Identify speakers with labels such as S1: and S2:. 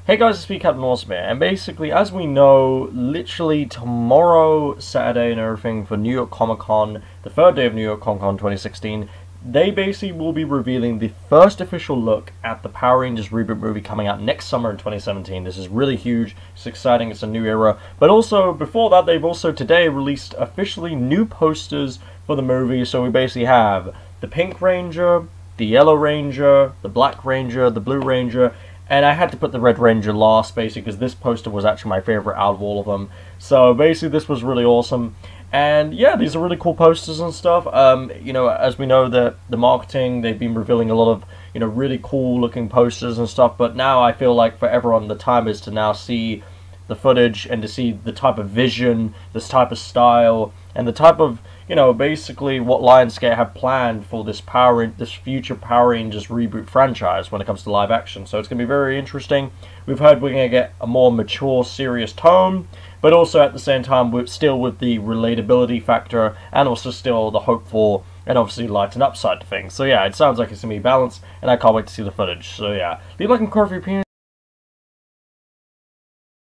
S1: Hey guys, it's me, Captain Awesome here, and basically, as we know, literally tomorrow, Saturday and everything, for New York Comic Con, the third day of New York Comic Con 2016, they basically will be revealing the first official look at the Power Rangers reboot movie coming out next summer in 2017. This is really huge, it's exciting, it's a new era, but also, before that, they've also today released officially new posters for the movie, so we basically have the Pink Ranger, the Yellow Ranger, the Black Ranger, the Blue Ranger, and I had to put the Red Ranger last, basically, because this poster was actually my favorite out of all of them. So, basically, this was really awesome. And, yeah, these are really cool posters and stuff. As we know, the marketing, they've been revealing a lot of, really cool-looking posters and stuff. But now I feel like for everyone, the time is to now see the footage and to see the type of vision, this type of style, and the type of, basically what Lionsgate have planned for this future Power Rangers reboot franchise when it comes to live action. So it's going to be very interesting. We've heard we're going to get a more mature, serious tone, but also at the same time, still with the relatability factor, and also still the hopeful and obviously lighten up side to things. So yeah, it sounds like it's going to be balanced, and I can't wait to see the footage. So yeah, leave a like and comment for your opinion.